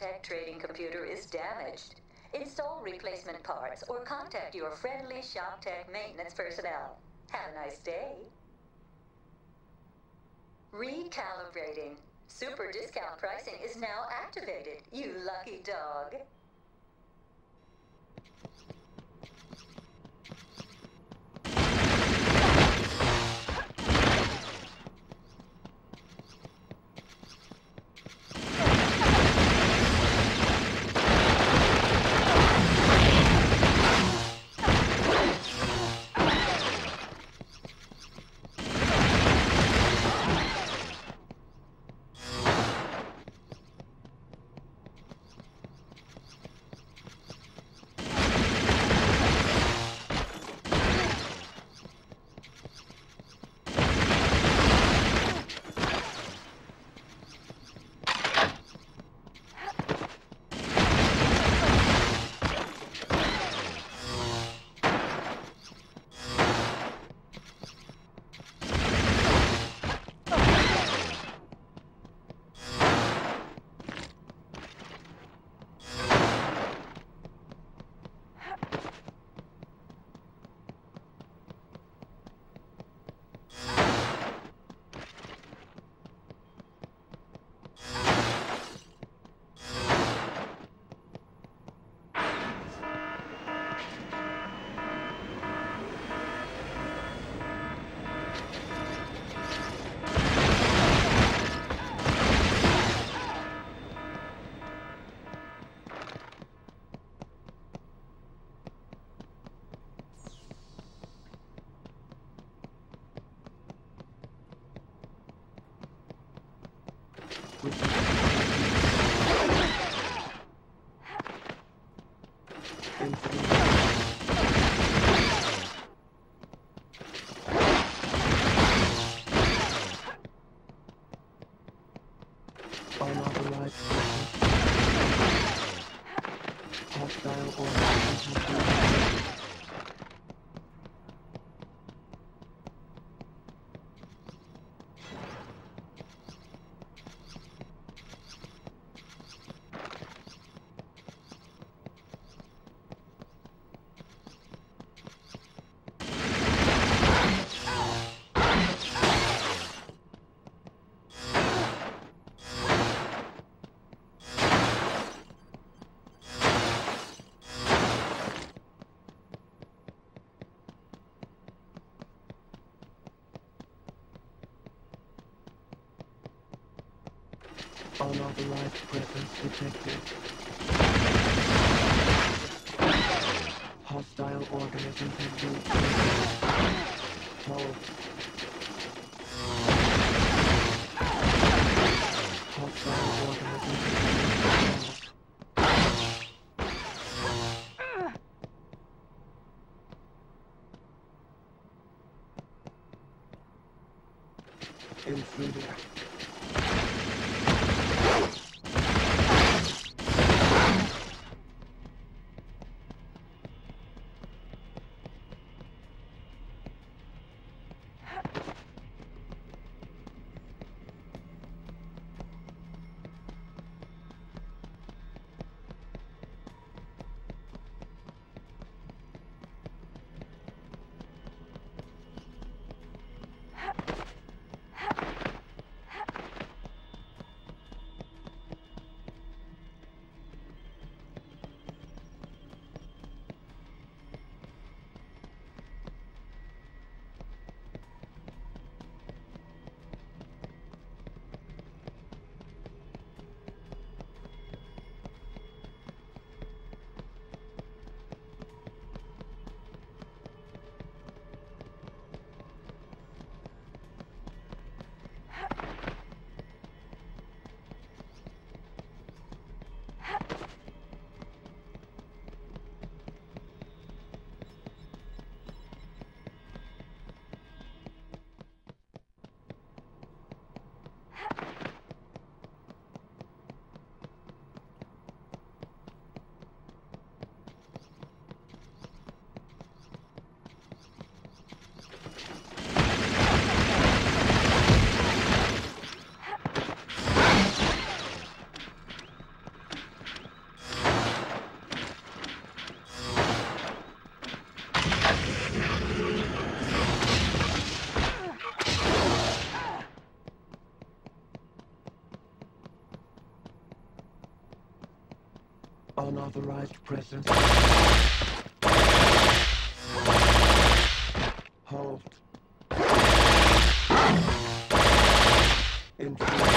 Vault-Tec trading computer is damaged. Install replacement parts or contact your friendly ShopTech maintenance personnel. Have a nice day. Recalibrating. Super discount pricing is now activated, you lucky dog. Unauthorized presence detected. Hostile organisms have been Hold. Hostile organisms have been Intruder. Unauthorized presence. Halt. Intrude.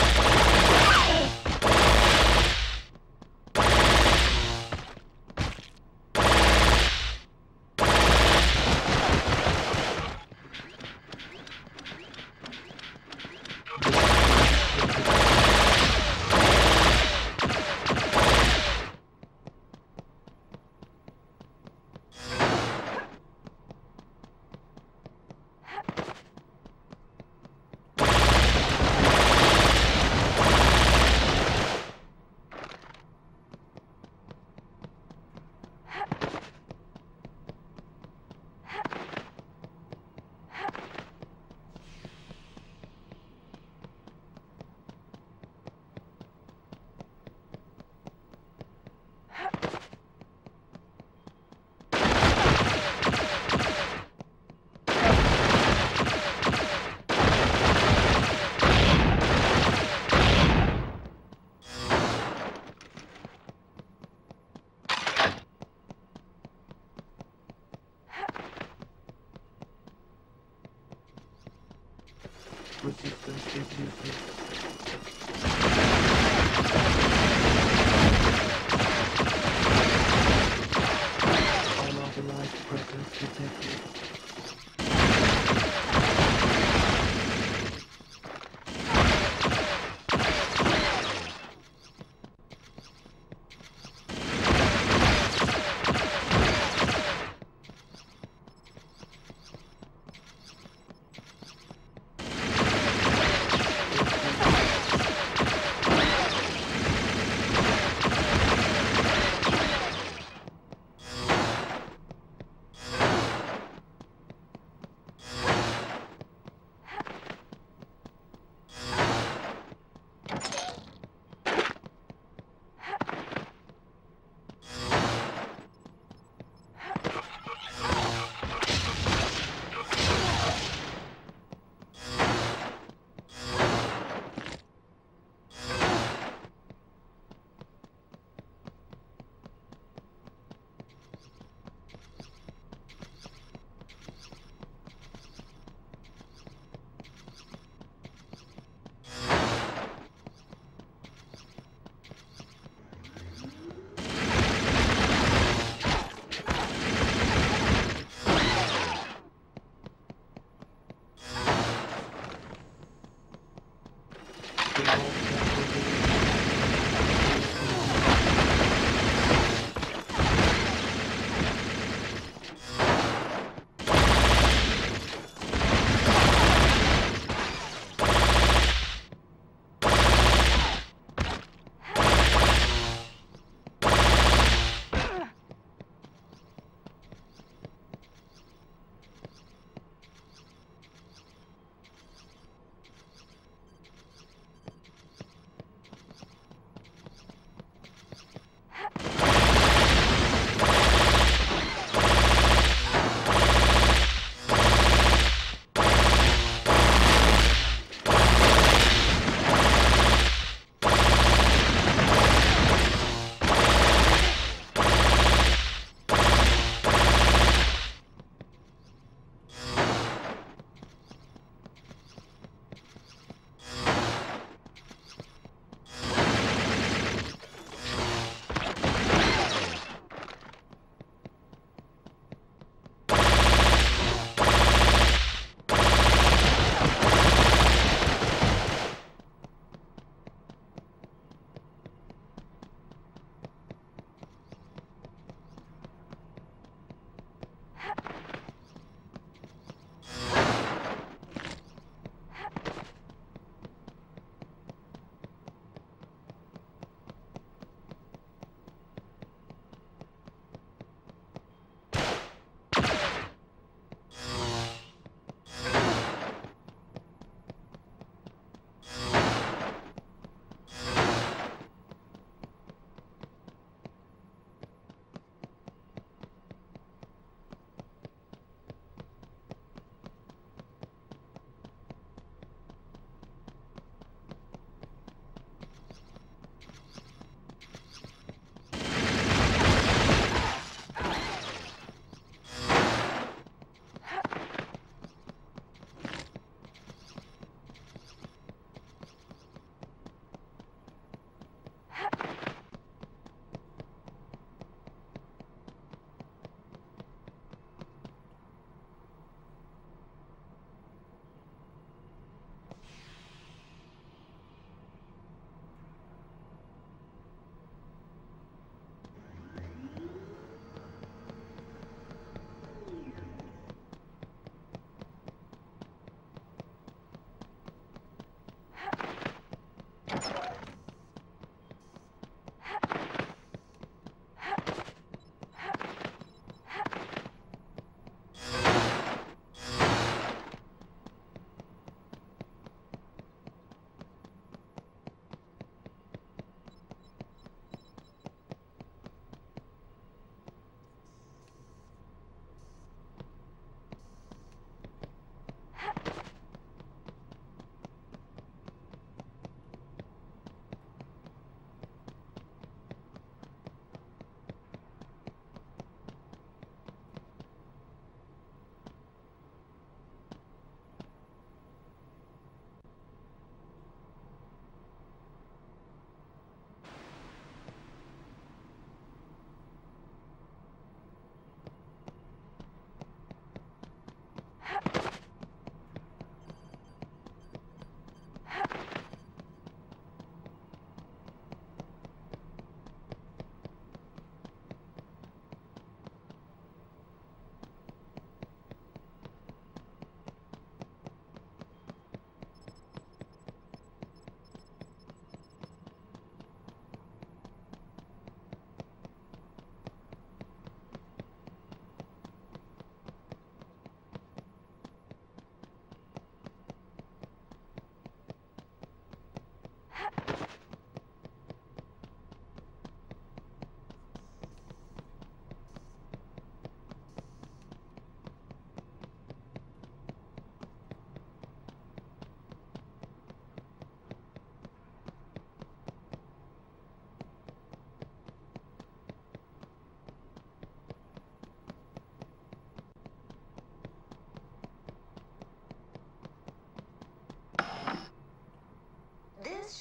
Resistance is useless. Unauthorized presence detected.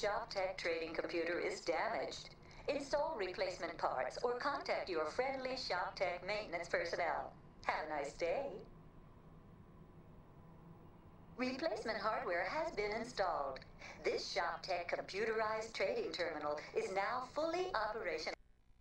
ShopTech trading computer is damaged. Install replacement parts or contact your friendly ShopTech maintenance personnel. Have a nice day. Replacement hardware has been installed. This ShopTech computerized trading terminal is now fully operational.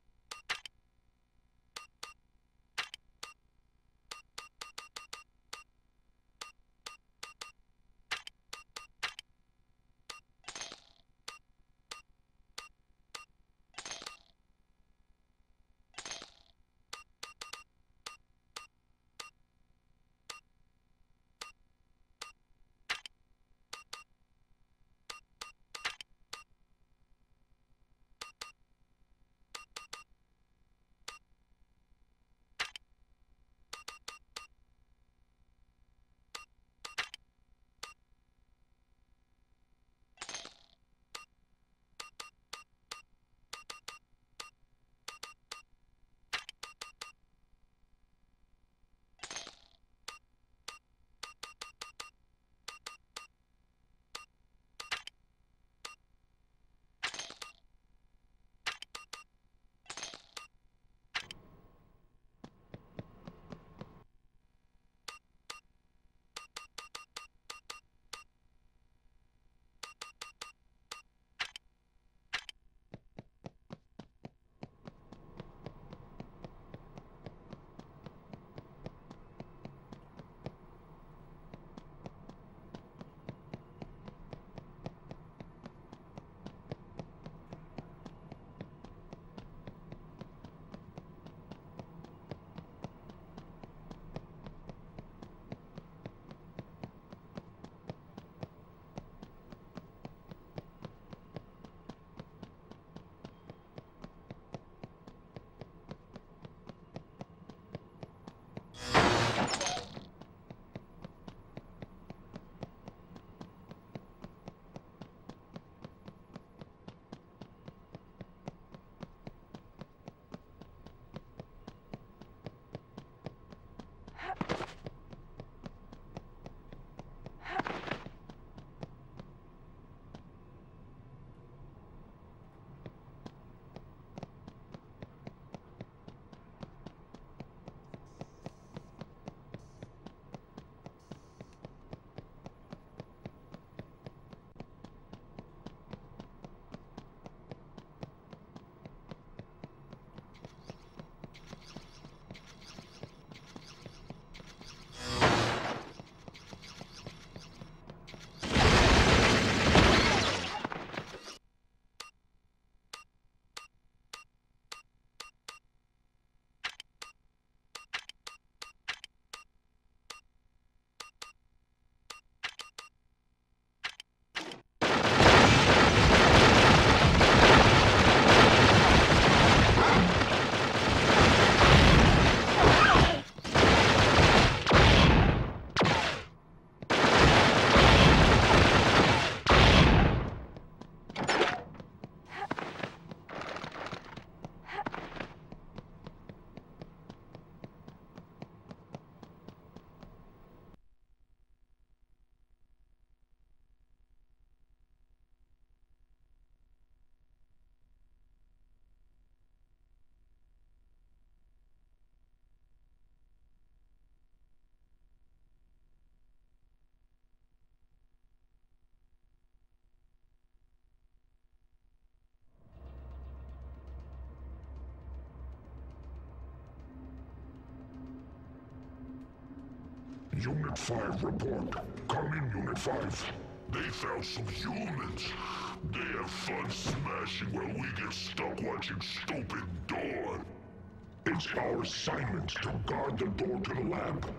Unit 5 report. Come in, Unit 5. They found some humans. They have fun smashing while we get stuck watching stupid Dawn. It's our assignment to guard the door to the lab.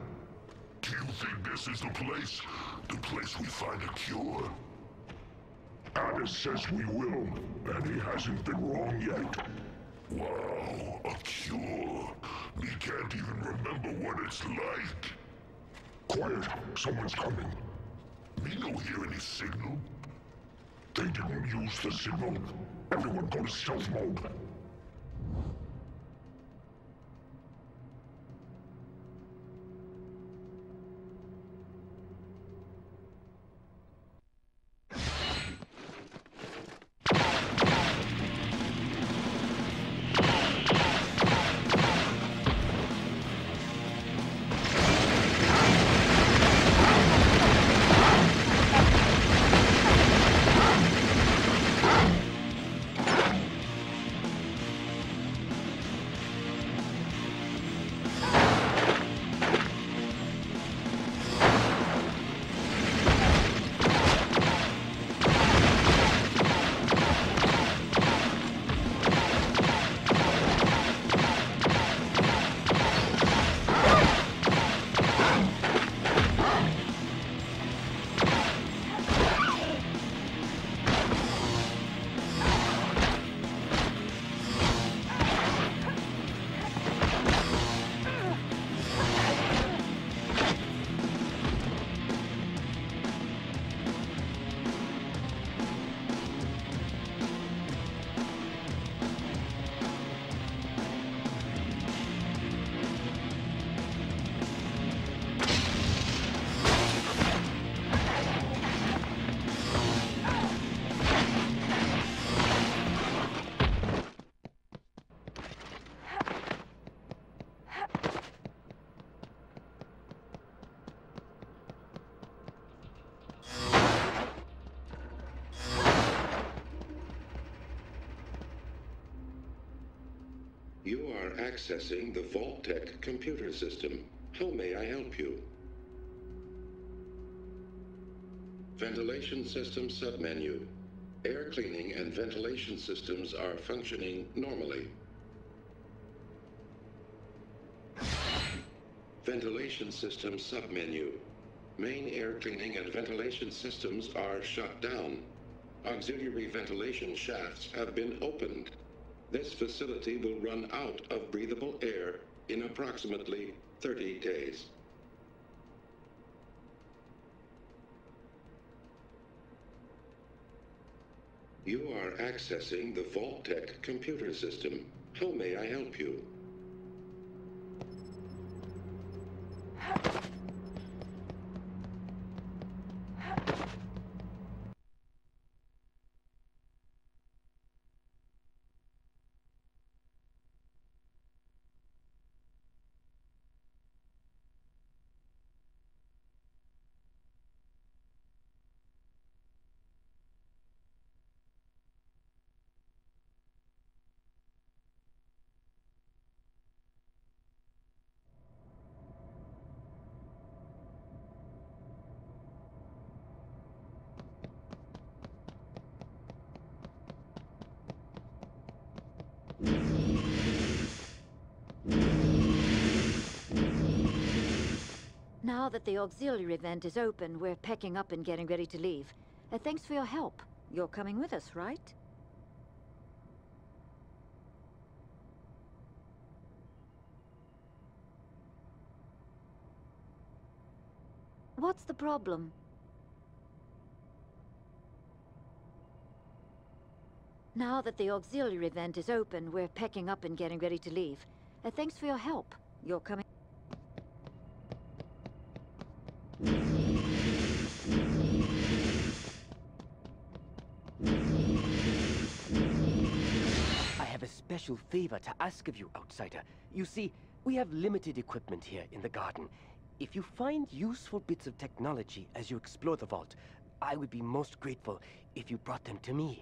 Do you think this is the place? The place we find a cure? Addis says we will, and he hasn't been wrong yet. Wow, a cure. We can't even remember what it's like. Quiet, someone's coming. We don't hear any signal. They didn't use the signal. Everyone go to stealth mode. accessing the Vault-Tec computer system. How may I help you? Ventilation system submenu. Air cleaning and ventilation systems are functioning normally. Ventilation system submenu. Main air cleaning and ventilation systems are shut down. Auxiliary ventilation shafts have been opened. This facility will run out of breathable air in approximately 30 days. You are accessing the Vault-Tec computer system. How may I help you? Now that the auxiliary vent is open, we're packing up and getting ready to leave. Thanks for your help. You're coming with us, right? What's the problem? Now that the auxiliary vent is open, we're packing up and getting ready to leave. Thanks for your help. You're coming... I have a special favor to ask of you, outsider. You see, we have limited equipment here in the garden. If you find useful bits of technology as you explore the vault, I would be most grateful if you brought them to me.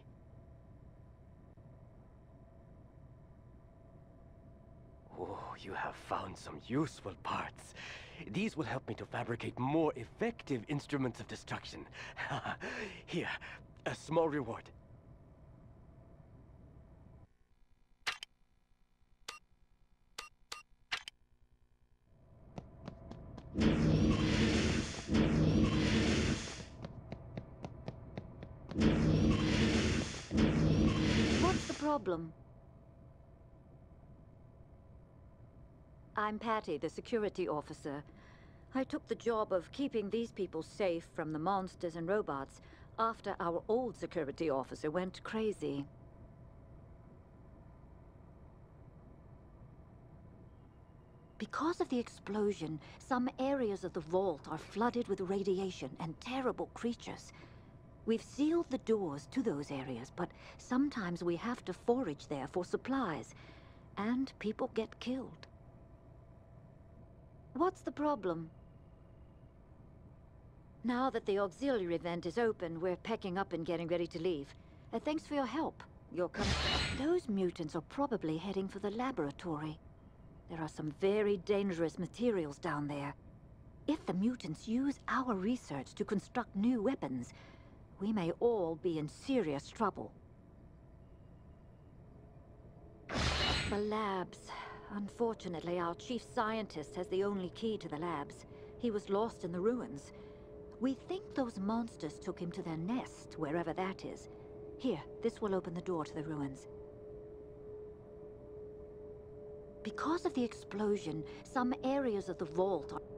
Oh, you have found some useful parts. These will help me to fabricate more effective instruments of destruction. Here, a small reward. What's the problem? I'm Patty, the security officer. I took the job of keeping these people safe from the monsters and robots after our old security officer went crazy. Because of the explosion, some areas of the vault are flooded with radiation and terrible creatures. We've sealed the doors to those areas, but sometimes we have to forage there for supplies, and people get killed. What's the problem? Now that the auxiliary vent is open, we're packing up and getting ready to leave. Thanks for your help. You're coming... Those mutants are probably heading for the laboratory. There are some very dangerous materials down there. If the mutants use our research to construct new weapons, we may all be in serious trouble. The labs. Unfortunately, our chief scientist has the only key to the labs. He was lost in the ruins. We think those monsters took him to their nest, wherever that is. Here, this will open the door to the ruins. Because of the explosion, some areas of the vault are...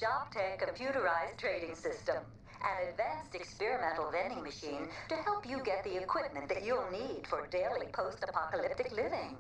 ShopTech computerized trading system. An advanced experimental vending machine to help you get the equipment that you'll need for daily post-apocalyptic living.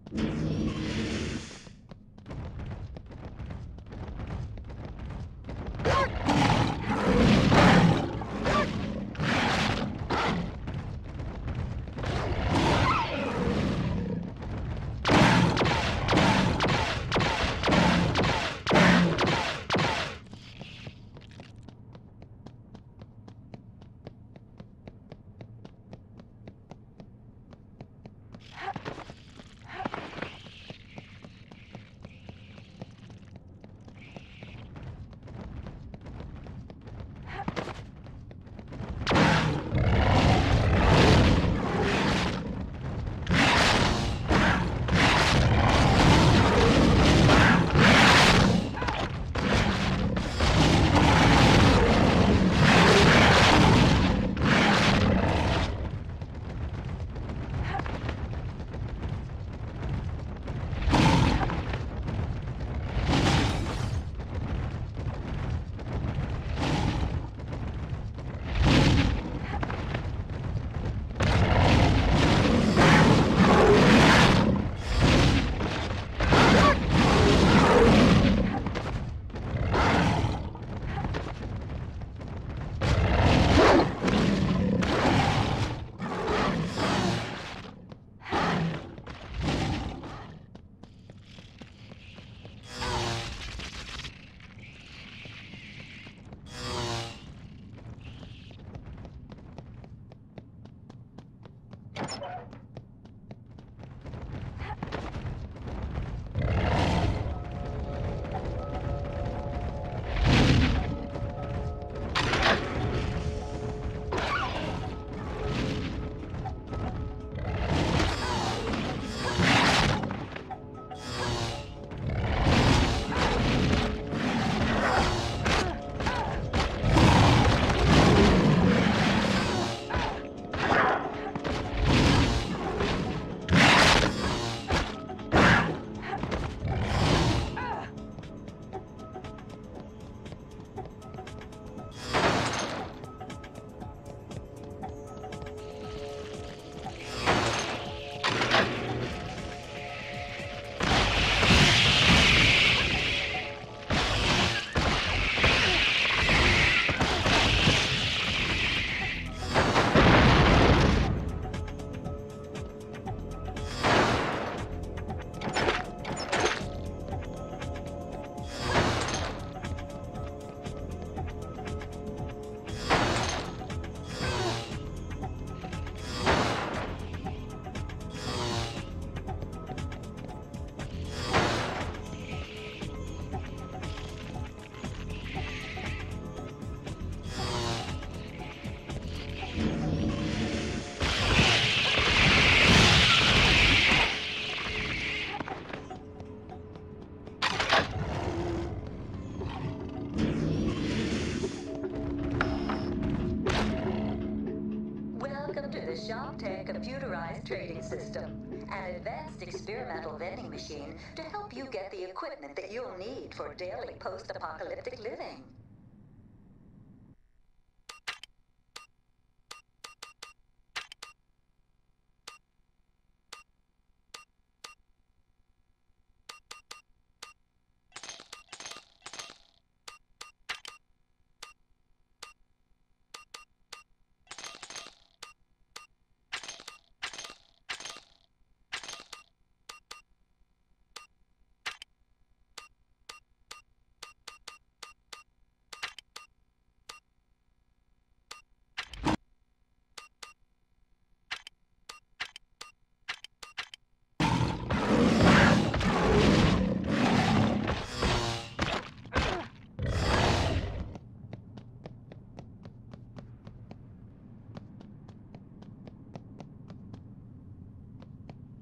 Vault-Tec computerized trading system, an advanced experimental vending machine to help you get the equipment that you'll need for daily post-apocalyptic living.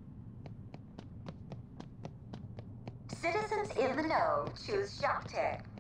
Citizens in the know choose Vault-Tec.